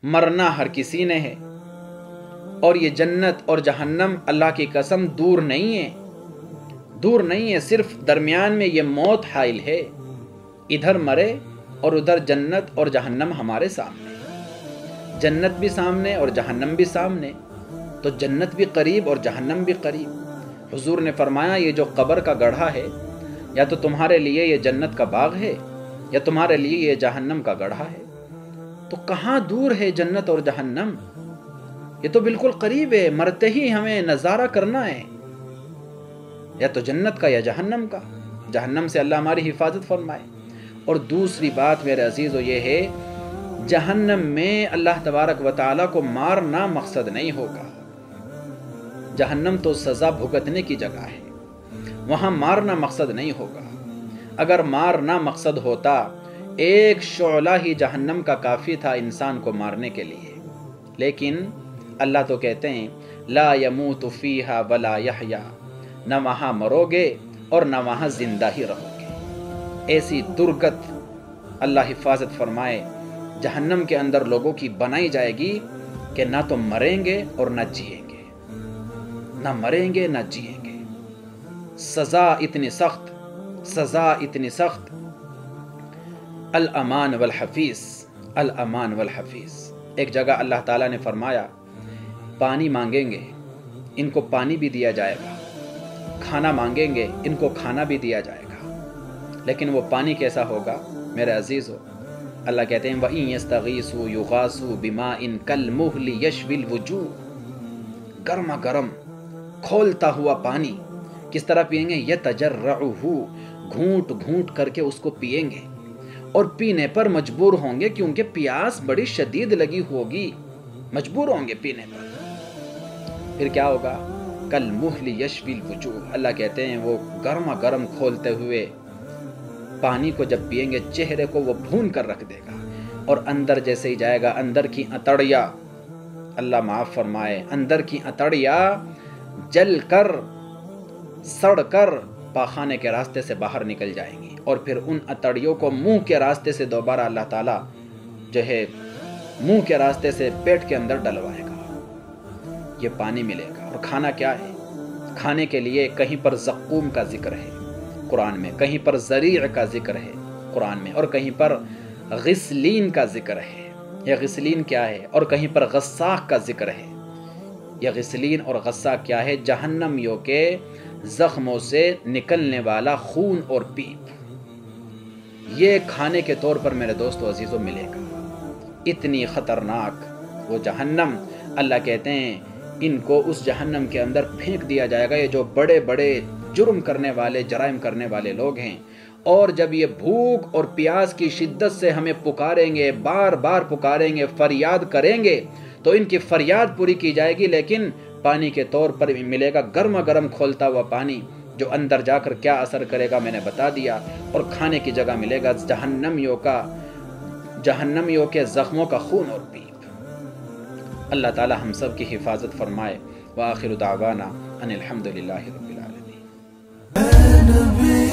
مرنا ہر کسی نے ہے، اور یہ جنت اور جہنم اللہ کی قسم دور نہیں ہے، دور نہیں ہے، صرف درمیان میں یہ موت حائل ہے۔ ادھر مرے اور ادھر جنت اور جہنم ہمارے سامنے، جنت بھی سامنے اور جہنم بھی سامنے، تو جنت بھی قریب اور جہنم بھی قریب۔ حضور نے فرمایا یہ جو قبر کا گڑھا ہے، یا تو تمہارے لیے یہ جنت کا باغ ہے یا تمہارے لیے یہ جہنم کا گڑھا ہے۔ تو کہاں دور ہے جنت اور جہنم؟ یہ تو بالکل قریب ہے، مرتے ہی ہمیں نظارہ کرنا ہے، یا تو جنت کا یا جہنم کا۔ جہنم سے اللہ ہماری حفاظت فرمائے۔ اور دوسری بات میرے عزیزو یہ ہے، جہنم میں اللہ تبارک و تعالیٰ کو مارنا مقصد نہیں ہوگا۔ جہنم تو سزا بھگتنے کی جگہ ہے، وہاں مارنا مقصد نہیں ہوگا۔ اگر مارنا مقصد ہوتا، ایک شعلہ ہی جہنم کا کافی تھا انسان کو مارنے کے لیے، لیکن اللہ تو کہتے ہیں لا یموت فیہا ولا یحیا، نہ وہاں مرو گے اور نہ وہاں زندہ ہی رہو گے۔ ایسی درگت اللہ حفاظت فرمائے جہنم کے اندر لوگوں کی بنائی جائے گی کہ نہ تو مریں گے اور نہ جئیں گے، نہ مریں گے نہ جئیں گے۔ سزا اتنی سخت، سزا اتنی سخت۔ الامان والحفیظ، الامان والحفیظ۔ ایک جگہ اللہ تعالیٰ نے فرمایا پانی مانگیں گے ان کو پانی بھی دیا جائے گا، کھانا مانگیں گے ان کو کھانا بھی دیا جائے گا، لیکن وہ پانی کیسا ہوگا میرے عزیزو؟ اللہ کہتے ہیں وَإِن يَسْتَغِيثُوا يُغَاثُوا بِمَاءٍ كَالْمُهْلِ يَشْوِي الْوُجُوهَ، گرما گرم کھولتا ہوا پانی۔ کس طرح پئیں گے؟ يَتَجَرَّعُهُ، گھونٹ گھونٹ کر کے اس کو پئیں گے، اور پینے پر مجبور ہوں گے کیونکہ پیاس بڑی شدید لگی ہوگی، مجبور ہوں گے پینے پر۔ پھر کیا ہوگا؟ کَالْمُهْلِ يَشْوِي الْوُجُوهَ، اللہ کہتے ہیں وہ گرما گرم کھولتے ہوئے پانی کو جب پئیں گے چہرے کو وہ بھون کر رکھ دے گا، اور اندر جیسے ہی جائے گا اندر کی اتڑیا، اللہ معاف فرمائے، اندر کی اتڑیا جل کر سڑ کر پاخانے کے راستے سے باہر نکل جائیں گی، اور پھر ان اتڑیوں کو منہ کے راستے سے دوبارہ اللہ تعالیٰ جو ہے منہ کے راستے سے پیٹ کے اندر ڈلوائے گا، یہ پانی ملے گا۔ اور کھانا کیا ہے؟ کھانے کے لیے کہیں پر زقوم کا ذکر ہے قرآن میں، کہیں پر زریع کا ذکر ہے قرآن میں، اور کہیں پر غسلین کا ذکر ہے۔ یہ غسلین کیا ہے؟ اور کہیں پر غساق کا ذکر ہے۔ یہ غسلین اور غساق کیا ہے؟ جہنمیوں کے زخموں سے نکلنے والا خون اور پیپ، یہ کھانے کے طور پر میرے دوستو عزیزوں ملے گا۔ اتنی خطرناک وہ جہنم، اللہ کہتے ہیں ان کو اس جہنم کے اندر پھینک دیا جائے گا، یہ جو بڑے بڑے جرم کرنے والے، جرائم کرنے والے لوگ ہیں۔ اور جب یہ بھوک اور پیاس کی شدت سے ہمیں پکاریں گے، بار بار پکاریں گے، فریاد کریں گے، تو ان کی فریاد پوری کی جائے گی، لیکن پانی کے طور پر ملے گا گرما گرم کھولتا ہوا پانی، جو اندر جا کر کیا اثر کرے گا میں نے بتا دیا۔ اور کھانے کی جگہ ملے گا جہنمیوں کے زخموں کا خون اور پیپ۔ اللہ تعالی ہم سب کی حفاظت فرمائے۔ وآخر دعوانا ان الحمد للہ رب العالمین۔